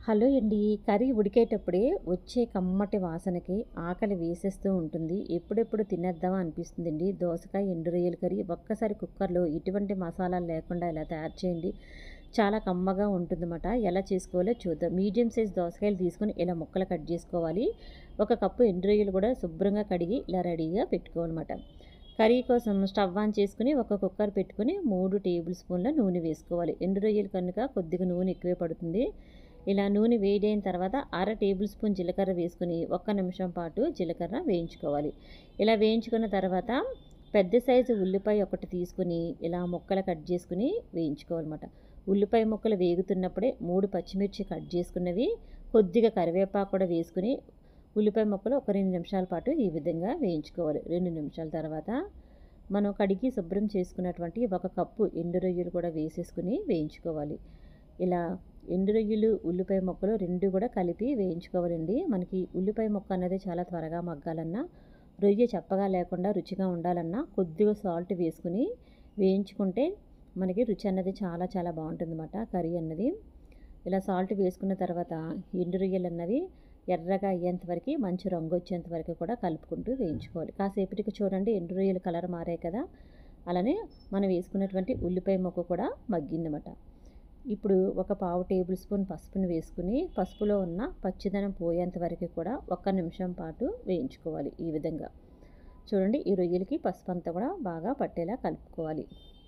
Hello అండి. Curry ఉడికేటప్పుడే వచ్చే కమ్మటి వాసనకి ఆకలి వేసేస్తూ ఉంటుంది. ఎప్పుడెప్పుడు తినేద్దామా అనిపిస్తుందండి. దోసకాయ, ఎండు రొయ్యల కర్రీ ఒక్కసారి కుక్కర్‌లో ఎటువంటి మసాలాలు లేకుండా ఇలా తయారు చేయండి. చాలా కమ్మగా ఉంటుందన్నమాట. ఎలా చేసుకోవాలో చూద్దాం. మీడియం సైజ్ దోసకాయలు తీసుకొని ఇలా ముక్కలు కట్ చేసుకోవాలి. ఒక కప్పు ఎండు రొయ్యలు కూడా శుభ్రంగా కడిగి ఇలా రెడీగా పెట్టుకోవాలన్నమాట. కర్రీ కోసం స్టవ్ ఆన్ చేసుకొని ఒక కుక్కర్ పెట్టుకొని 3 టేబుల్ స్పూన్ల నూనె వేసుకోవాలి. ఎండు రొయ్యలు కనుక కొద్దిగా నూనె ఎక్కువే పడుతుంది. ఇలా నూనె వేడైన తర్వాత అర టేబుల్ స్పూన్ జీలకర్ర వేసుకొని ఒక్క నిమిషం పాటు జీలకర్ర వేయించుకోవాలి. ఇలా వేయించుకున్న తర్వాత పెద్ద సైజు ఉల్లిపాయ ఒకటి తీసుకుని ఇలా ముక్కలు కట్ చేసుకుని వేయించుకోవాలన్నమాట. ఉల్లిపాయ ముక్కలు వేగుతున్నప్పుడే 3 పచ్చిమిర్చి కట్ చేసుకున్నవి, కొద్దిగా కరివేపాకు కూడా వేసుకుని ఉల్లిపాయ ముక్కలు ఒక 2 నిమిషాల పాటు ఈ విధంగా వేయించుకోవాలి. 2 నిమిషాల తర్వాత మనం కడిగి శుభ్రం చేసుకున్నటువంటి ఒక కప్పు ఎండు రొయ్యలు కూడా వేసేసుకుని వేయించుకోవాలి. ఇలా ఎండు రొయ్యలు, ఉల్లిపాయ ముక్కలు 2 కూడా కలిపి వేయించుకోవాలండి. మనకి ఉల్లిపాయ ముక్క అనేది చాలా త్వరగా మగ్గాలన్నా, రొయ్య చప్పగా లేకుండా రుచిగా ఉండాలన్నా కొద్దిగా సాల్ట్ వేసుకుని వేయించుకుంటే మనకి రుచి అన్నది చాలా చాలా బాగుంటుందన్నమాట కర్రీ అన్నది. ఇలా సాల్ట్ వేసుకున్న తర్వాత ఎండు రొయ్యలు అన్నవి ఎర్రగా అయ్యేంత వరకు, మంచి రంగు వచ్చేంత వరకు కూడా కలుపుకుంటూ వేయించుకోవాలి. కాసేపటికి చూడండి ఎండు రొయ్యలు కలర్ మారాయి కదా, అలానే మనం వేసుకున్నటువంటి ఉల్లిపాయ ముక్క కూడా మగ్గిందన్నమాట. ఇప్పుడు ఒక పావు టేబుల్ స్పూన్ పసుపుని వేసుకుని పసుపులో ఉన్న పచ్చిదనం పోయేంత వరకు కూడా ఒక్క నిమిషం పాటు వేయించుకోవాలి. ఈ విధంగా చూడండి, ఈ రొయ్యలకి పసుపు అంతా కూడా బాగా పట్టేలా కలుపుకోవాలి.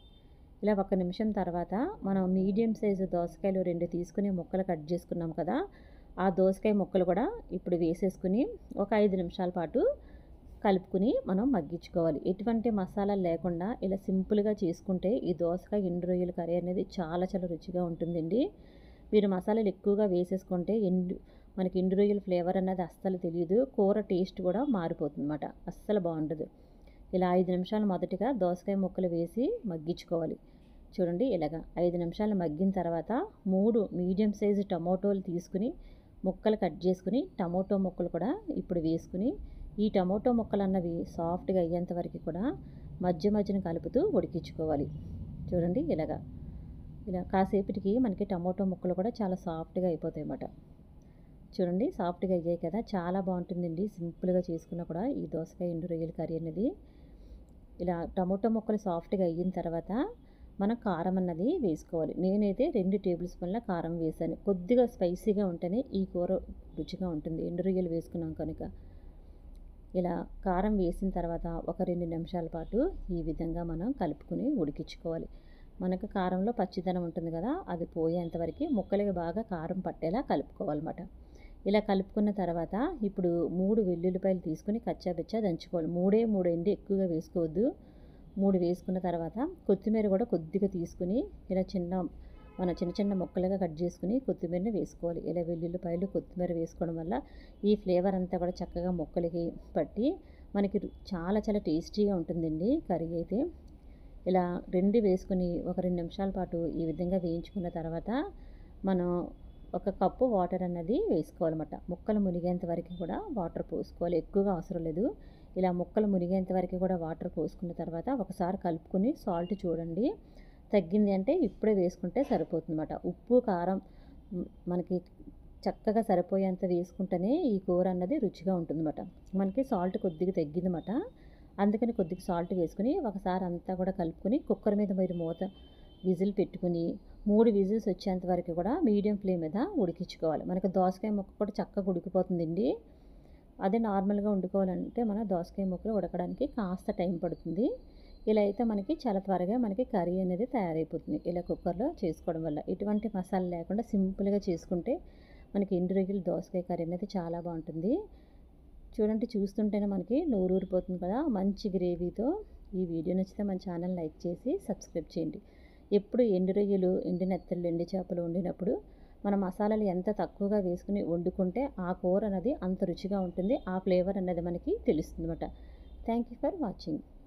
ఇలా ఒక్క నిమిషం తర్వాత మనం మీడియం సైజు దోసకాయలు 2 తీసుకుని ముక్కలు కట్ చేసుకున్నాం కదా, ఆ దోసకాయ ముక్కలు కూడా ఇప్పుడు వేసేసుకుని ఒక 5 నిమిషాల పాటు కలుపుకుని మనం మగ్గించుకోవాలి. ఎటువంటి మసాలాలు లేకుండా ఇలా సింపుల్గా చేసుకుంటే ఈ దోసకాయ ఎండు రొయ్యల కర్రీ అనేది చాలా చాలా రుచిగా ఉంటుందండి. మీరు మసాలాలు ఎక్కువగా వేసేసుకుంటే మనకి ఎండు రొయ్యల ఫ్లేవర్ అన్నది అస్సలు తెలియదు. కూర టేస్ట్ కూడా మారిపోతుందన్నమాట. అస్సలు బాగుండదు. ఇలా 5 నిమిషాలు మొదటిగా దోసకాయ ముక్కలు వేసి మగ్గించుకోవాలి. చూడండి, ఇలాగా 5 నిమిషాలు మగ్గిన తర్వాత 3 మీడియం సైజు టమోటోలు తీసుకుని ముక్కలు కట్ చేసుకుని టమోటో ముక్కలు కూడా ఇప్పుడు వేసుకుని ఈ టమోటో ముక్కలు అన్నవి సాఫ్ట్గా అయ్యేంత వరకు కూడా మధ్యన కలుపుతూ ఉడికించుకోవాలి. చూడండి, ఇలా కాసేపటికి మనకి టమోటో ముక్కలు కూడా చాలా సాఫ్ట్గా అయిపోతాయి అన్నమాట. చూడండి, సాఫ్ట్గా అయ్యాయి కదా, చాలా బాగుంటుందండి. సింపుల్గా చేసుకున్నా కూడా ఈ దోసకాయ ఎండు రొయ్యల కర్రీ అనేది. ఇలా టమోటో ముక్కలు సాఫ్ట్గా అయిన తర్వాత మనం కారం అన్నది వేసుకోవాలి. నేనైతే 2 టేబుల్ స్పూన్ల కారం వేసాను. కొద్దిగా స్పైసీగా ఉంటేనే ఈ కూర రుచిగా ఉంటుంది, ఎండు రొయ్యలు వేసుకున్నాం కనుక. ఇలా కారం వేసిన తర్వాత ఒక 2 నిమిషాల పాటు ఈ విధంగా మనం కలుపుకుని ఉడికించుకోవాలి. మనకు కారంలో పచ్చిదనం ఉంటుంది కదా, అది పోయేంతవరకు ముక్కలకి బాగా కారం పట్టేలా కలుపుకోవాలన్నమాట. ఇలా కలుపుకున్న తర్వాత ఇప్పుడు 3 వెల్లుల్లిపాయలు తీసుకుని కచ్చాపిచ్చా దంచుకోవాలి. 3 అండి, ఎక్కువగా వేసుకోవద్దు. 3 వేసుకున్న తర్వాత కొత్తిమీర కూడా కొద్దిగా తీసుకుని ఇలా చిన్న చిన్న ముక్కలుగా కట్ చేసుకుని కొత్తిమీరని వేసుకోవాలి. ఇలా వెల్లుల్లిపాయలు, కొత్తిమీర వేసుకోవడం వల్ల ఈ ఫ్లేవర్ అంతా కూడా చక్కగా ముక్కలకి పట్టి మనకి చాలా చాలా టేస్టీగా ఉంటుందండి కర్రీ అయితే. ఇలా 2 వేసుకుని ఒక 2 నిమిషాల పాటు ఈ విధంగా వేయించుకున్న తర్వాత మనం ఒక కప్పు వాటర్ అన్నది వేసుకోవాలన్నమాట. ముక్కలు మునిగేంత వరకు కూడా వాటర్ పోసుకోవాలి, ఎక్కువగా అవసరం లేదు. ఇలా ముక్కలు మునిగేంత వరకు కూడా వాటర్ పోసుకున్న తర్వాత ఒకసారి కలుపుకొని సాల్ట్ చూడండి, తగ్గింది అంటే ఇప్పుడే వేసుకుంటే సరిపోతుందన్నమాట. ఉప్పు, కారం మనకి చక్కగా సరిపోయేంత వేసుకుంటేనే ఈ కూర అన్నది రుచిగా ఉంటుందన్నమాట. మనకి సాల్ట్ కొద్దిగా తగ్గిందన్నమాట, అందుకని కొద్దిగా సాల్ట్ వేసుకుని ఒకసారి అంతా కూడా కలుపుకొని కుక్కర్ మీద మీరు మూత విజిల్ పెట్టుకుని 3 విజిల్స్ వచ్చేంత వరకు కూడా మీడియం ఫ్లేమ్ మీద ఉడికించుకోవాలి. మనకి దోసకాయ ముక్క కూడా చక్కగా ఉడికిపోతుందండి. అదే నార్మల్గా వండుకోవాలంటే మన దోసకాయ ముక్కలు ఉడకడానికి కాస్త టైం పడుతుంది. ఇలా అయితే మనకి చాలా త్వరగా మనకి కర్రీ అనేది తయారైపోతుంది. ఇలా కుక్కర్లో చేసుకోవడం వల్ల ఎటువంటి మసాలా లేకుండా సింపుల్గా చేసుకుంటే మనకి ఎండు రొయ్యల దోసకాయ కర్రీ అనేది చాలా బాగుంటుంది. చూడండి, చూస్తుంటేనే మనకి నోరూరిపోతుంది కదా మంచి గ్రేవీతో. ఈ వీడియో నచ్చితే మన ఛానల్ లైక్ చేసి సబ్స్క్రైబ్ చేయండి. ఎప్పుడు ఎండు రొయ్యలు, ఎండు నెత్తళ్ళు, ఎండు చేపలు వండినప్పుడు మన మసాలాలు ఎంత తక్కువగా వేసుకుని వండుకుంటే ఆ కూర అనేది అంత రుచిగా ఉంటుంది. ఆ ఫ్లేవర్ అనేది మనకి తెలుస్తుంది అన్నమాట. Thank you for watching.